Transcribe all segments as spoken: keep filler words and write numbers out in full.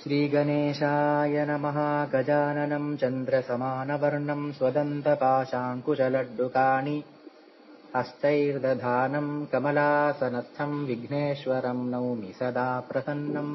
श्रीगणेशाय नमः। गजाननं चन्द्रसमानवर्णं स्वदन्तपाशाङ्कुशलड्डुकानि हस्तैर्दधानं कमलासनस्थं विघ्नेश्वरं नौमि सदा प्रसन्नम्।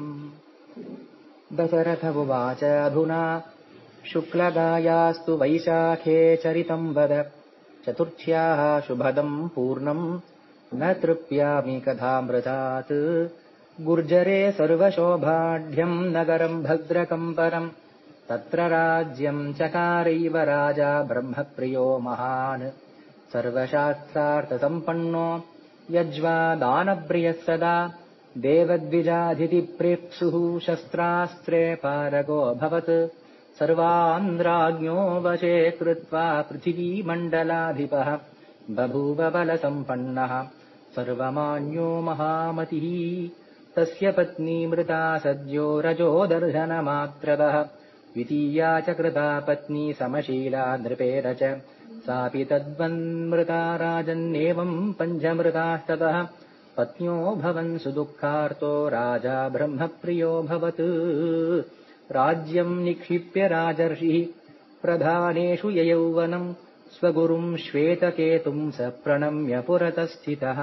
दशरथ उवाच अधुना शुक्लगायास्तु वैशाखे चरितं वद। चतुर्थ्याः शुभदं पूर्णं न तृप्यामि कथामृतात्। गुर्जरे सर्वशोभाढ्यं नगरं भद्रकं परं तत्र राज्यं चकारैव राजा ब्रह्मप्रियो महान्। सर्वशास्त्रार्थसम्पन्नो यज्वा दानप्रियः सदा देवद्विजाधितिप्रेप्सुः शस्त्रास्त्रे पारगोऽभवत्। सर्वान् राज्ञो वशे कृत्वा पृथिवीमण्डलाधिपः बभूव बलसम्पन्नः सर्वमान्यो महामतिः। तस्य पत्नी मृता सद्यो रजोदर्शनमात्रतः। द्वितीया च कृता पत्नी समशीला नृपेर च सापि तद्वन्मृता राजन्नेवं पञ्चमृतास्ततः। पत्न्यो भवन् सुदुःखार्तो राजा ब्रह्मप्रियोऽभवत्। राज्यं निक्षिप्य राजर्षिः प्रधानेषु ययौवनं स्वगुरुं श्वेतकेतुं स प्रणम्य पुरतः स्थितः।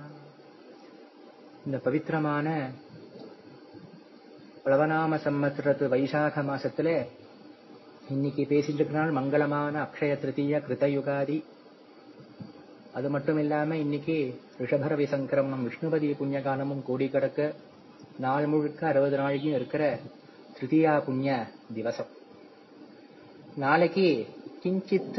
இந்த பவித்திரமான பிளவநாம சம்வத்சரத்து வைசாக மாசத்துல இன்னைக்கு பேசிட்டு இருக்க நாள் மங்களமான அக்ஷய திருத்தீய கிருதயுகாதி. அது மட்டும் இல்லாம இன்னைக்கு ரிஷபரவி சங்கிரமணம் விஷ்ணுபதி புண்ணியகாலமும் கூடி கிடக்க நாள் முழுக்க அறுபது நாளைக்கும் இருக்கிற திருத்தீயா புண்ணிய திவசம். நாளைக்கு கிஞ்சித்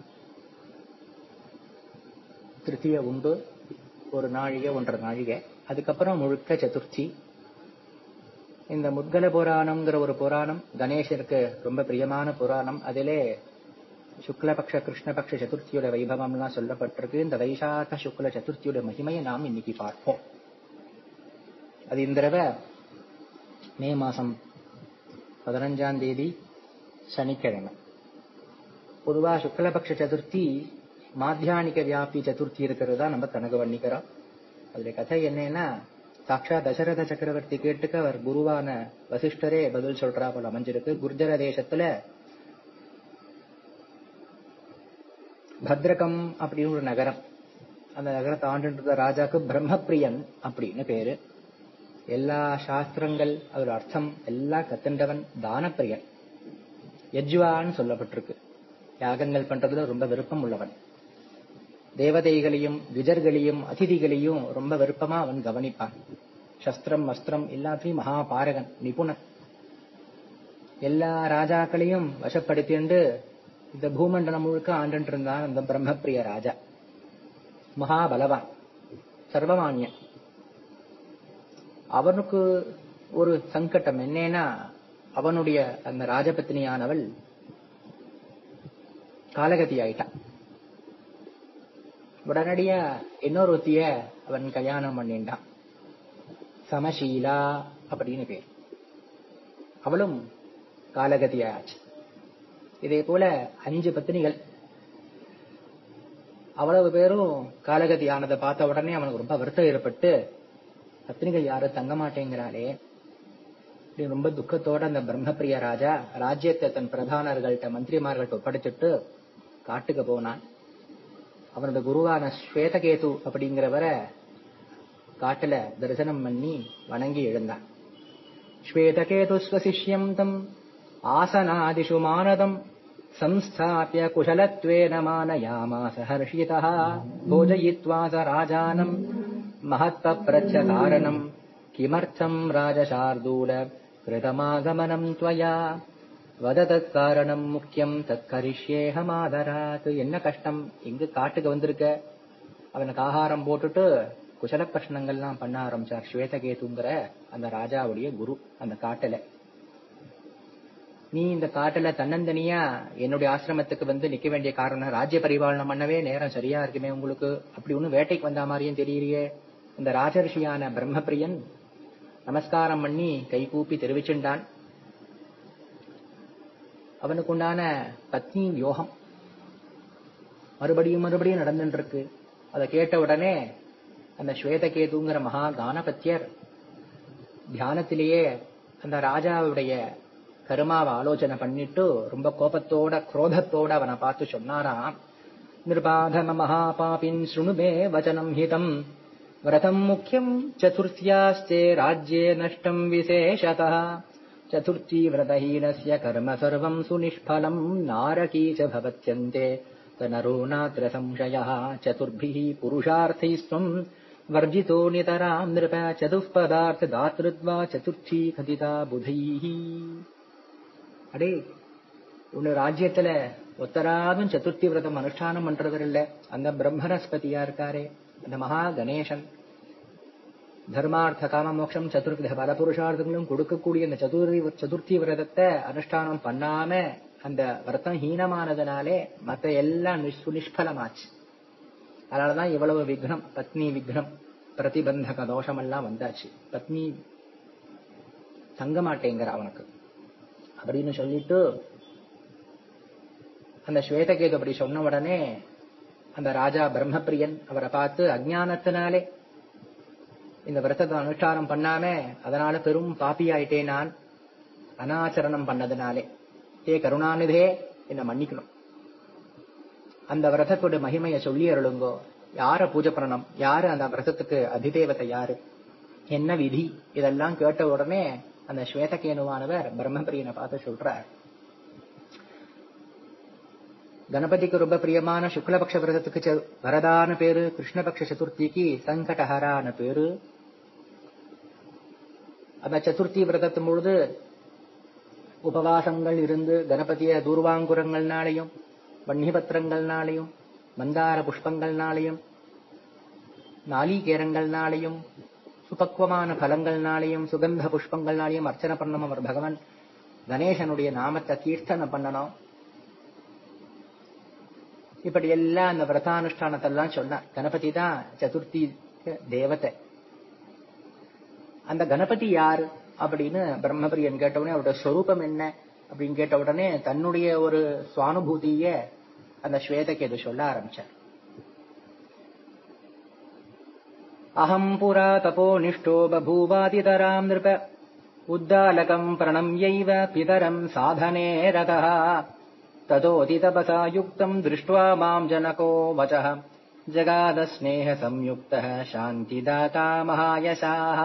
திருத்தீய உண்டு, ஒரு நாழிகை ஒன்றரை நாழிகை. அதுக்கப்புறம் முழுக்க சதுர்த்தி. இந்த முத்கல புராணம்ங்கிற ஒரு புராணம் கணேசருக்கு ரொம்ப பிரியமான புராணம். அதிலே சுக்லபக்ஷ கிருஷ்ணபக்ஷ சதுர்த்தியோட வைபவம்லாம் சொல்லப்பட்டிருக்கு. இந்த வைசாக சுக்ல சதுர்த்தியோட மகிமையை நாம் இன்னைக்கு பார்ப்போம். அது இந்த தடவை மே மாசம் பதினஞ்சாம் தேதி சனிக்கிழமை. பொதுவா சுக்லபக்ஷ சதுர்த்தி மாத்தியானிக வியாப்தி சதுர்த்தி இருக்கிறதா நம்ம கணக்கு பண்ணிக்கிறோம். அதுல கதை என்னன்னா, சாட்சா தசரத சக்கரவர்த்தி கேட்டுக்க அவர் குருவான வசிஷ்டரே பதில் சொல்றா போல அமைஞ்சிருக்கு. குர்ஜர தேசத்துல பத்ரகம் அப்படின்னு ஒரு நகரம். அந்த நகரத்தை ஆண்டு ராஜாக்கு பிரம்மப்பிரியன் அப்படின்னு பேரு. எல்லா சாஸ்திரங்கள் அதோட அர்த்தம் எல்லாம் கத்துண்டவன். தானப்பிரியன், யஜ்வான்னு சொல்லப்பட்டிருக்கு. யாகங்கள் பண்றதுல ரொம்ப விருப்பம் உள்ளவன். தேவதைகளையும் விஜர்களையும் அதிதிகளையும் ரொம்ப விருப்பமா அவன் கவனிப்பான். சஸ்திரம் வஸ்திரம் எல்லாத்தையும் மகாபாரகன், நிபுணன். எல்லா ராஜாக்களையும் வசப்படுத்திண்டு இந்த பூமண்டலம் முழுக்க ஆண்டு இருந்தான் அந்த பிரம்மப்பிரிய ராஜா. மகாபலவான், சர்வமானியன். அவனுக்கு ஒரு சங்கடம் என்னன்னா, அவனுடைய அந்த ராஜபத்னியானவள் காலகதி ஆயிட்டான். உடனடியா இன்னொரு ஒத்திய அவன் கல்யாணம் பண்ணிட்டான். சமசீலா அப்படின்னு பேர். அவளும் காலகதி ஆச்சு. இதே போல அஞ்சு பத்னிகள். அவ்வளவு பேரும் காலகதி ஆனதை பார்த்த உடனே அவனுக்கு ரொம்ப வருத்தம் ஏற்பட்டு, பத்னிகள் யாரும் தங்க மாட்டேங்கிறாளே ரொம்ப துக்கத்தோட அந்த பிரம்மப்பிரிய ராஜா ராஜ்யத்தை தன் பிரதானர்கள்ட்ட மந்திரிமார்கள்ட்ட ஒப்படைச்சிட்டு காட்டுக்கு போனான். அவனோட குருவான ஸ்வேதகேது அப்படிங்கிறவரை காட்டுல தரிசனம் பண்ணி வணங்கி எழுந்தான். ஸ்வேதகேது ஸ்வசிஷ்யம் தம் ஆசனாதிஷு மானதம் சம்ஸ்தாப்ய குஷலத்வேன மானயாமாஸ ஹர்ஷிதः. போஜயித்வா ச ராஜானம் மஹத்பப்ரச்ச காரணம் கிமர்த்தம் ராஜசார்தூல கிருதமாகமனம் த்வயா வததத் காரணம் முக்கியம் தத் கரிஷ்யேஹமாதராத். என்ன கஷ்டம், எங்க காட்டுக்கு வந்திருக்க? அவனுக்கு ஆகாரம் போட்டுட்டு குசல பிரஷ்னங்கள்லாம் பண்ண ஆரம்பிச்சார் ஸ்வேதகேதுங்கிற அந்த ராஜாவுடைய குரு. அந்த காட்டுல நீ இந்த காட்டுல தன்னந்தனியா என்னுடைய ஆசிரமத்துக்கு வந்து நிக்க வேண்டிய காரணம், ராஜ்ய பரிபாலனம் பண்ணவே நேரம் சரியா இருக்குமே உங்களுக்கு, அப்படி ஒண்ணு வேட்டைக்கு வந்த மாதிரியும் தெரியலையே. இந்த ராஜர்ஷியான பிரம்மப்பிரியன் நமஸ்காரம் பண்ணி கை கூப்பி தெரிவிச்சுண்டான். அவனுக்கு உண்டான பத்னி யோகம் மறுபடியும் மறுபடியும் நடந்துட்டு இருக்கு. அதை கேட்ட உடனே அந்த ஸ்வேதகேதுங்கிற மகா கானபத்தியர் தியானத்திலேயே அந்த ராஜாவுடைய கருமாவை ஆலோசனை பண்ணிட்டு ரொம்ப கோபத்தோட குரோதத்தோட அவனை பார்த்து சொன்னாராம், நிர்பாதம மகாபாபின் ஸ்ருணுமே வச்சனம் ஹிதம் விரதம் முக்கியம் சதுர்த்தியாஸ்தே ராஜ்யே நஷ்டம் விசேஷதः சதுர்த்தி விரதஹீனஸ்ய கர்ம சர்வம் சுநிஷ்பலம் நாரகீ ச பவத்யந்தே தனரோ நாத்ர சம்சயः சதுர்பிஹி புருஷார்த்தைஸ்த்வம் வர்ஜிதோ நிதராம் நிருப சதுஷ்பதார்த்த தாத்ருத்வா சதுர்த்தி கதிதா புதைஹி. அடே, உன்ன ராஜ்யத்துல ஒத்தராதும் சதுர்த்தி விரதம் அனுஷ்டானம் பண்றவர் இல்ல. அந்த பிரம்மனஸ்பதியா இருக்காரே, அந்த மகா கணேசன் தர்மார்த்த காம மோட்சம் சதுர்வித பல புருஷார்த்தங்களும் கொடுக்கக்கூடிய அந்த சதுர்த்தி சதுர்த்தி விரதத்தை அனுஷ்டானம் பண்ணாம அந்த விரதம் ஹீனமானதுனாலே மத்த எல்லாம் சுனிஷ்பலமாச்சு. அதனாலதான் இவ்வளவு விக்னம், பத்னி விக்னம், பிரதிபந்தக தோஷம் எல்லாம் வந்தாச்சு. பத்னி தங்க மாட்டேங்கிற அவனுக்கு அப்படின்னு சொல்லிட்டு அந்த ஸ்வேதகேது அப்படி சொன்ன உடனே அந்த ராஜா பிரம்மபிரியன் அவரை பார்த்து, அஜ்ஞானத்தினாலே இந்த விரதத்தை அனுஷ்டானம் பண்ணாம அதனால பெரும் பாப்பியாயிட்டே நான் அனாச்சரணம் பண்ணதுனாலே, ஏ கருணாநிதே என்ன மன்னிக்கணும், அந்த விரதத்தோட மகிமையை சொல்லி அருளுங்கோ, யார பூஜை பண்ணணும், யாரு அந்த விரதத்துக்கு அதிதேவத்தை யாரு, என்ன விதி, இதெல்லாம் கேட்ட உடனே அந்த ஸ்வேதகேனுவானவர் பிரம்மபிரியனை பார்த்து சொல்றார், கணபதிக்கு ரொம்ப பிரியமான சுக்லபக்ஷ விரதத்துக்கு வரதான பேரு, கிருஷ்ணபக்ஷ சதுர்த்திக்கு சங்கடஹரான பேரு. அந்த சதுர்த்தி விரதத்தின் பொழுது உபவாசங்கள் இருந்து கணபதிய தூர்வாங்குரங்கள்னாலையும் வன்னிபத்திரங்கள்னாலையும் மந்தார புஷ்பங்கள்னாலையும் நாளிகேரங்கள்னாலையும் சுபக்குவமான பலங்கள்னாலையும் சுகந்த புஷ்பங்கள்னாலையும் அர்ச்சனை பண்ணணும். அவர் பகவான் கணேசனுடைய நாமத்தை கீர்த்தனை பண்ணணும். இப்படி எல்லாம் அந்த விரதானுஷ்டானத்தெல்லாம் சொன்னார். கணபதி தான் சதுர்த்தி தேவதை. அந்த கணபதி யாரு அப்படின்னு பிரம்மபிரியன் கேட்டவுடனே அவருடைய ஸ்வரூபம் என்ன அப்படின்னு கேட்ட உடனே தன்னுடைய ஒரு சுவானுபூதிய அந்த ஸ்வேதகேது சொல்ல ஆரம்பிச்சார். அஹம் புரா தபோ நிஷ்டோ பபூவாதிதராம் நிருப உத்தாலகம் பிரணம்யைவ பிதரம் சாதனே ரதः ததோதி தபசா யுக்தம் திருஷ்ட்வா மாம் ஜனகோ வசः ஜகாத ஸ்நேஹ சம்யுக்தः சாந்திதாதா மகாயசாः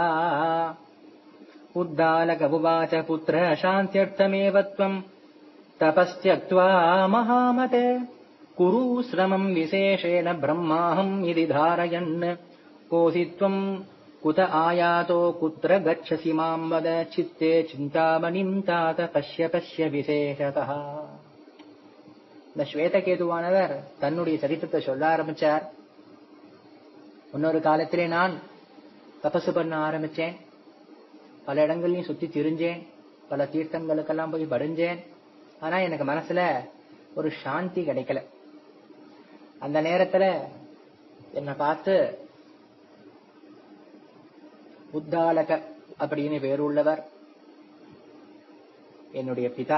உத்தாலக உவாச புத்ர சாந்தியர்த்தமேவ த்வம் தபஸ்த்யக்த்வா மகாமதே குரு ஸ்ரமம் விசேஷேன பிரம்மாஹம் இதி தாரயன் கோசி த்வம் குத ஆயாதோ குத்ர கச்சசி மாம் வத சித்தே சிந்தாமணிம் தாத பஷ்ய பஷ்ய விசேஷதः. இந்த ஸ்வேதகேதுவானவர் தன்னுடைய சரித்திரத்தை சொல்ல ஆரம்பிச்சார். இன்னொரு காலத்திலே நான் தபசு பண்ண ஆரம்பிச்சேன், பல இடங்கள்லயும் சுத்தி திரிஞ்சேன், பல தீர்த்தங்களுக்கெல்லாம் போய் படிஞ்சேன். ஆனா எனக்கு மனசுல ஒரு சாந்தி கிடைக்கல. அந்த நேரத்துல என்னை பார்த்து உத்தாலக அப்படின்னு பேருள்ளவர் என்னுடைய பிதா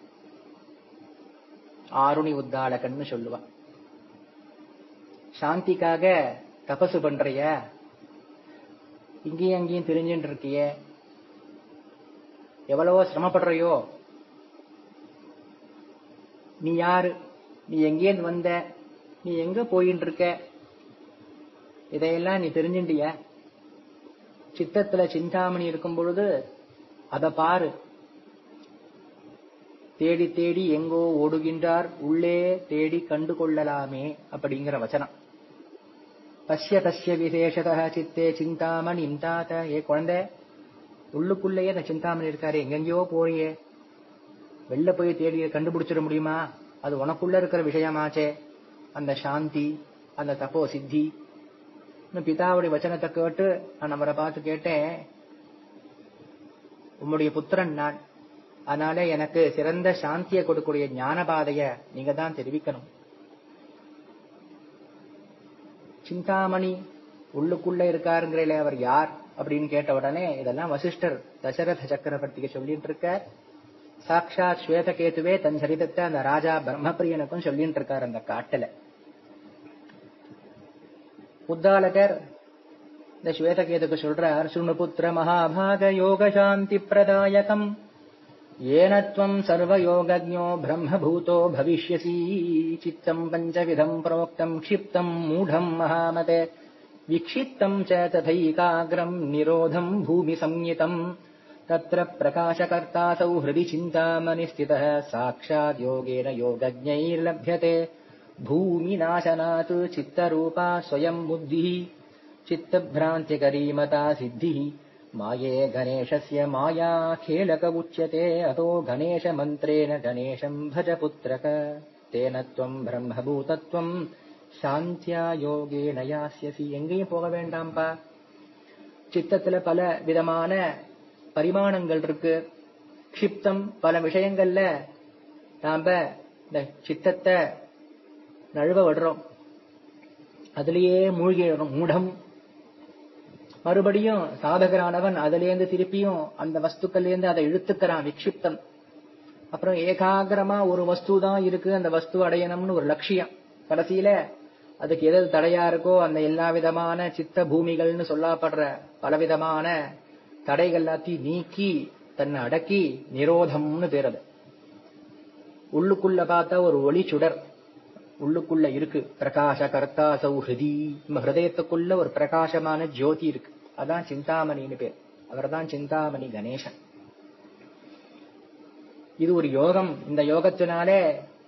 ஆருணி உத்தாலகன்னு சொல்லுவான். சாந்திக்காக தபசு பண்றிய, இங்கேயும் அங்கேயும் தெரிஞ்சுட்டு இருக்கிய, எவ்வளவோ சிரமப்படுறையோ, நீ யாரு, நீ எங்கேருந்து வந்த, நீ எங்க போயின்னு இருக்க, இதையெல்லாம் நீ தெரிஞ்சுட்டிய. சித்தத்துல சிந்தாமணி இருக்கும் பொழுது அத பாரு, தேடி தேடி எங்கோ ஓடுகின்றார், உள்ளே தேடி கண்டு கொள்ளலாமே அப்படிங்கிற வச்சனம். பஷ்ய பஷ்ய விசேஷத சித்தே சிந்தாமணி இந்தாத. ஏ குழந்தை, உள்ளுக்குள்ளேயே அந்த சிந்தாமணி இருக்காரு, எங்கெங்கயோ போறியே, வெளில போய் தேடி கண்டுபிடிச்சிட முடியுமா? அது உனக்குள்ள இருக்கிற விஷயமாச்சே. அந்த சாந்தி, அந்த தப்போ சித்தி. பிதாவுடைய வச்சனத்தை கேட்டு நான் அவரை பார்த்து கேட்டேன், உம்முடைய புத்திரன் நான், அதனால எனக்கு சிறந்த சாந்தியை கொடுக்கக்கூடிய ஞான பாதைய நீங்க தான் தெரிவிக்கணும். சிந்தாமணி உள்ளுக்குள்ள இருக்காருங்கிறீங்களே, அவர் யார் அப்படின்னு கேட்ட உடனே இதெல்லாம் வசிஷ்டர் தசரத சக்கரவர்த்திக்கு சொல்லிட்டு இருக்க. சாட்சாத் ஸ்வேதகேதுவே தன் சரிதத்தை அந்த ராஜா பிரம்மபிரியனுக்கும் சொல்லிட்டு இருக்காரு அந்த காட்டுல. உத்தாலகர் இந்த ஸ்வேதகேதுக்கு சொல்றார், சுணுபுத்திர மகாபாக யோக சாந்தி பிரதாயகம் ஏனத்வம் சர்வயோகஜ்ஞோ பிரம்மபூதோ பவிஷ்யசி சித்தம் பஞ்சவிதம் ப்ரோக்தம் க்ஷிப்தம் மூடம் மகாமதே விக்ஷிப்தம் ச ததைகாக்ரம் நிரோதம் பூமி சம்யுதம் தத்ர பிரகாசகர்த்தாசௌ ஹிருதி சிந்தாமணி ஸ்திதः சாக்ஷாத் யோகேன யோகஜ்ஞைர்லப்யதே பூமி நாசனாத் சித்தரூபா ஸ்வயம் புத்திः चित्तभ्रान्तिकरी मता सिद्धिः माये गणेशस्य माया खेलक उच्यते अतो गणेशमन्त्रेण गणेशम् भज पुत्रक तेन त्वम् ब्रह्मभूतत्वम् சாந்தியா யோகேன யாஸ்யசி. எங்கேயும் போக வேண்டாம்பா. சித்தத்துல பல விதமான பரிமாணங்கள் இருக்கு. க்ஷிப்தம் பல விஷயங்கள்ல நாம இந்த சித்தத்தை நழுவ விடுறோம், அதுலயே மூழ்கிடுறோம். மூடம் மறுபடியும் சாதகரானவன் அதிலேருந்து திருப்பியும் அந்த வஸ்துக்கள்லேருந்து அதை இழுத்துக்கிறான், விக்ஷிப்தம். அப்புறம் ஏகாகிரமா ஒரு வஸ்து தான் இருக்கு, அந்த வஸ்து அடையணும்னு ஒரு லட்சியம். கடைசியில அதுக்கு எது தடையா இருக்கோ அந்த எல்லா விதமான சித்த பூமிகள்னு சொல்லப்படுற பலவிதமான தடைகள் எல்லாத்தையும் நீக்கி தன்னை அடக்கி நிரோதம்னு பேரது. உள்ளுக்குள்ள பார்த்தா ஒரு ஒளி சுடர் உள்ளுக்குள்ள இருக்கு. பிரகாச கர்த்தா சௌஹிருதி, நம்ம ஹிருதயத்துக்குள்ள ஒரு பிரகாசமான ஜோதி இருக்கு. அதான் சிந்தாமணின்னு பேர். அவர் தான் சிந்தாமணி கணேசன். இது ஒரு யோகம். இந்த யோகத்தினாலே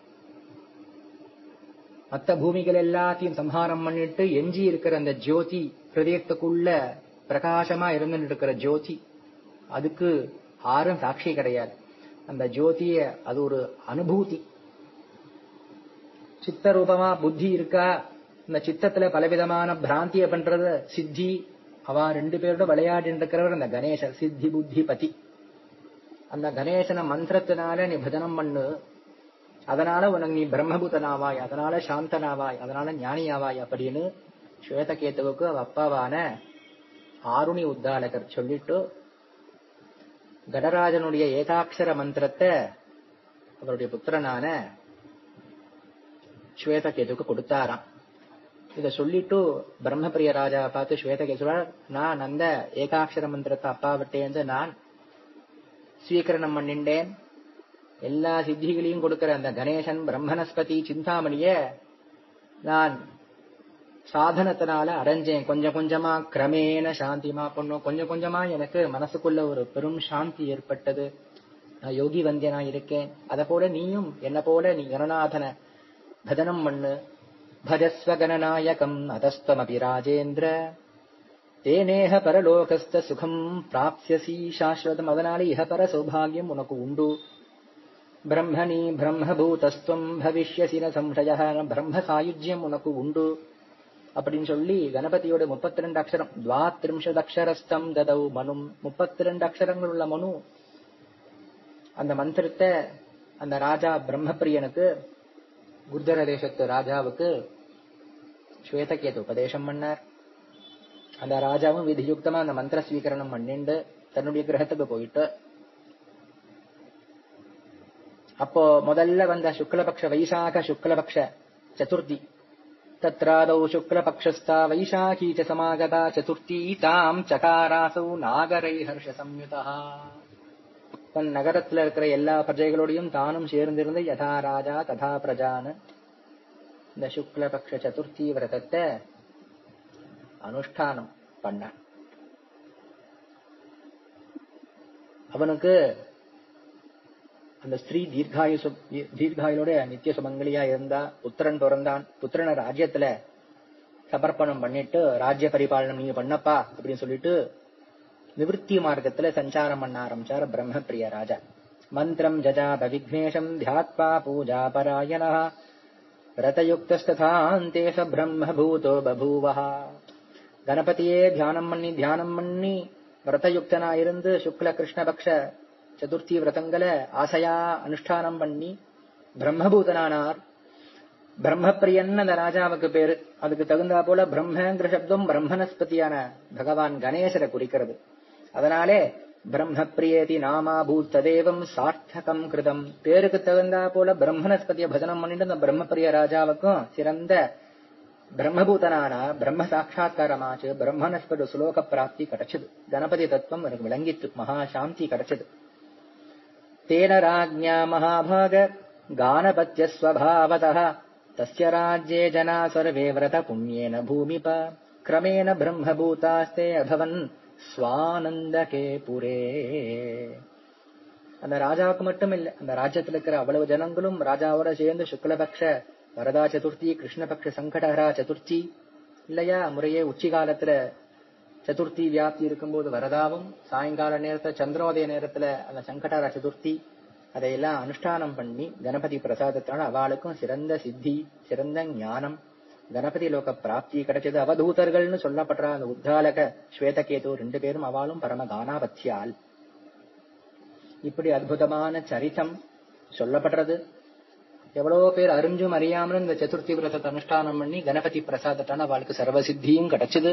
மற்ற பூமிகள் எல்லாத்தையும் சம்ஹாரம் பண்ணிட்டு எஞ்சி இருக்கிற அந்த ஜோதி, ஹிருதயத்துக்குள்ள பிரகாசமா இருந்து இருக்கிற ஜோதி, அதுக்கு யாரும் சாட்சி கிடையாது. அந்த ஜோதிய அது ஒரு அனுபூதி. சித்த ரூபமா புத்தி இருக்கா, இந்த சித்தத்துல பலவிதமான பிராந்திய பண்றது சித்தி. அவ ரெண்டு பேரோட விளையாடி இருக்கிறவர் அந்த கணேசன், சித்தி புத்தி பதி. அந்த கணேசன மந்திரத்தினால நீ பஜனம் பண்ணு, அதனால உனக்கு நீ பிரம்மபூதனாவாய், அதனால சாந்தனாவாய், அதனால ஞானியாவாய் அப்படின்னு ஸ்வேதகேதுவுக்கு அவ அப்பாவான ஆருணி உத்தாலகர் சொல்லிட்டு கடராஜனுடைய ஏகாட்சர மந்திரத்தை அவருடைய புத்திரனான ஸ்வேதகேதுக்கு கொடுத்தாராம். இத சொல்லிட்டு பிரம்மபிரிய ராஜா பார்த்து ஸ்வேதகேது சொல்றார், நான் அந்த ஏகாட்சர மந்திரத்தை அப்பாவிட்டேந்து நான் ஸ்வீகரணம் பண்ணிண்டேன். எல்லா சித்திகளையும் கொடுக்கிற அந்த கணேசன் பிரம்மனஸ்பதி சிந்தாமணிய நான் சாதனத்தினால அடைஞ்சேன். கொஞ்சம் கொஞ்சமா கிரமேன சாந்திமா பண்ணும், கொஞ்சம் கொஞ்சமா எனக்கு மனசுக்குள்ள ஒரு பெரும் சாந்தி ஏற்பட்டது. நான் யோகி வந்தியனா இருக்கேன். அத போல நீயும் என்ன போல நீ கணநாதன பஜனம் பண்ணு. பஜஸ்வ கணநாயகம் அதஸ்தமபி ராஜேந்திர தேனேஹ பரலோகஸ்த சுகம் பிராப்ஸ்யசி சாஸ்வதம். அதனால இஹபர சௌபாகியம் உனக்கு உண்டு. பிரம்மணி பிரம்மபூதஸ்துவம் பவிஷ்யசி ந சம்சயः, பிரம்ம சாயுஜ்யம் உனக்கு உண்டு அப்படின்னு சொல்லி கணபதியோட முப்பத்தி ரெண்டு அக்ஷரம் துவாத்ரிம்சத் அக்ஷரஸ்தம் ததௌ மனும், முப்பத்தி ரெண்டு அக்ஷரங்கள் உள்ள மனு அந்த மந்திரத்தை அந்த ராஜா பிரம்மபிரியனுக்கு, குர்ஜர தேசத்து ராஜாவுக்கு ஸ்வேதகேது உபதேசம் பண்ணார். அந்த ராஜாவும் விதியுக்தமா அந்த மந்திர ஸ்வீகரணம் பண்ணிண்டு தன்னுடைய கிரகத்துக்கு போயிட்டு, அப்போ முதல்ல வந்த சுக்லபக்ஷ வைசாக சுக்லபக்ஷ சதுர்த்தி, தத்ராதௌ சுக்லபக்ஷஸ்தா வைசாகீ ச சமாகதா சதுர்த்தி தாம் சகாராசௌ நாகரை ஹர்ஷ சம்யுதா. தன் நகரத்துல இருக்கிற எல்லா பிரஜைகளோடையும் தானும் சேர்ந்திருந்து யதா ராஜா ததா பிரஜான இந்த சுக்லபக்ஷ சதுர்த்தி விரதத்தை அனுஷ்டானம் பண்ண. அவனுக்கு அந்த ஸ்திரீ தீர்காயு தீர்காயோட நித்திய சுமங்கலியா இருந்தா. புத்திரன் பிறந்தான். புத்திரனை ராஜ்யத்துல சமர்ப்பணம் பண்ணிட்டு ராஜ்ய பரிபாலனம் நீங்க பண்ணப்பா அப்படின்னு சொல்லிட்டு நிவர்த்தி மார்க்கத்துல சஞ்சாரம் பண்ண ஆரம்பிச்சார் பிரம்மபிரிய ராஜா. மந்திரம் ஜஜாப விக்னேஷம் தியாத்வா பூஜா பராயணः ரதயுக்தஸ்ததாந்தே ச பிரம்மபூதோ பபூவः. கணபதியே தியானம் பண்ணி தியானம் பண்ணி விரதயுக்தனா இருந்து சுக்ல கிருஷ்ணபக்ஷ சதுர்த்தி விரதங்களை ஆசையா அனுஷ்டானம் பண்ணி பிரம்மபூதனானார். பிரம்மப்பிரியன் அந்த ராஜாவுக்கு பேரு. அதுக்கு தகுந்தா போல பிரம்மங்கிற சப்தம் பிரம்மனஸ்பதியான பகவான் கணேசரை குறிக்கிறது. அதனாலே பிரம்மப்பிரியேதி நாமா பூத்ததேவம் சார்த்தகம் கிருதம். பேருக்கு தகுந்தா போல பிரம்மனஸ்பதிய பஜனம் பண்ணிட்டு அந்த பிரம்மப்பிரிய ராஜாவுக்கும் சிறந்த பிரம்மபூதனான பிரம்ம சாட்சா்காரமாச்சு, பிரம்மனஸ்படு சுலோக பிராப்தி கிடைச்சது, கணபதி தத்துவம் எனக்கு விளங்கிட்டு மகா சாந்தி கிடைச்சது. தேன ராஜ்ஞா மகாபாக கானபத்ய ஸ்வபாவதः தஸ்ய ராஜ்யே ஜனா சர்வே விரத புண்ணியேன பூமிப கிரமேண பிரம்மபூதாஸ்தே அபவன் ஸ்வானந்தகே புரே. அந்த ராஜாவுக்கு மட்டும் இல்ல, அந்த ராஜ்யத்துல இருக்கிற அவ்வளவு ஜனங்களும் ராஜாவோட சேர்ந்து சுக்லபக்ஷ வரதா சதுர்த்தி, கிருஷ்ணபக்ஷ சங்கடஹரா சதுர்த்தி இல்லையா, முறையே உச்சி காலத்துல சதுர்த்தி வியாப்தி இருக்கும்போது வரதாவும், சாயங்கால நேரத்துல சந்திரோதய நேரத்துல அந்த சங்கடஹர சதுர்த்தி, அதையெல்லாம் அனுஷ்டானம் பண்ணி கணபதி பிரசாதத்தான அவளுக்கும் சிறந்த சித்தி, சிறந்த ஞானம், கணபதி லோக பிராப்தி கிடைச்சது. அவதூதர்கள்னு சொல்லப்படுற அந்த உத்தாலக ஸ்வேதகேது ரெண்டு பேரும் அவளும் பரம கானாபத்தியால். இப்படி அற்புதமான சரிதம் சொல்லப்படுறது. எவ்வளவோ பேர் அறிஞ்சும் அறியாமலும் இந்த சதுர்த்தி விரதத்தை அனுஷ்டானம் பண்ணி கணபதி பிரசாதத்தான அவளுக்கு சர்வசித்தியும் கிடைச்சது.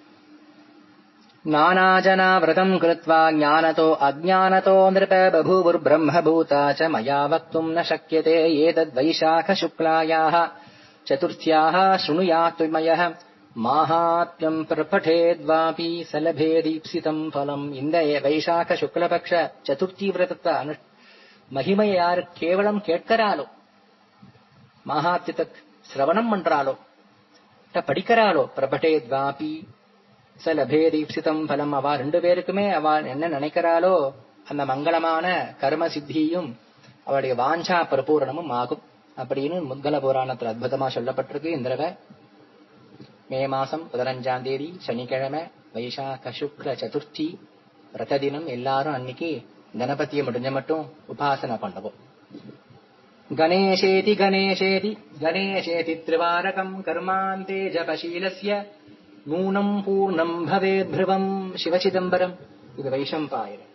நானாஜனா விரதம் கிருத்வா ஞானதோ அஜ்ஞானதோ நிருப பபூவுர் பிரம்மபூதா ச மயா வக்தும் ந சக்யதே ஏதத் வைசாக சுக்லாயாஹ சதுர்த்தியாஹ ஸ்ருணுயாத் மயஹ மாஹாத்யம் பிரபடேத்வாபி சலபே தீப்சிதம் பலம். இந்த வைசாக சுக்லபக்ஷ சதுர்த்தி விரதத்தை அனு மகிமையை யாரு கேவலம் கேட்கிறாளோ, மகாத்யத்தை சிரவணம் பண்றாளோ, படிக்கிறாளோ, பிரபடேத்வாபி சலபே தீப்சிதம் பலம், அவ ரெண்டு பேருக்குமே அவ என்ன நினைக்கிறாளோ அந்த மங்களமான கர்ம சித்தியும் அவளுடைய வாஞ்சா பரிபூரணமும் ஆகும் அப்படின்னு முத்கல புராணத்துல அற்புதமா சொல்லப்பட்டிருக்கு. இந்த தடவை மே மாசம் பதினஞ்சாம் தேதி சனிக்கிழமை வைசாக சுக்ல சதுர்த்தி விரத தினம். எல்லாரும் அன்னைக்கு கணபதியை முடிஞ்ச மட்டும் உபாசனை பண்ணுவோம். கணேசேதி கணேசேதி கணேசேதி திரிவாரகம் கர்மாந்தே ஜபசீலஸ்ய நூனம் பூர்ணம் பவேத் ப்ருவம் சிவசிதம்பரம். இது வைஷம்பாயனம்.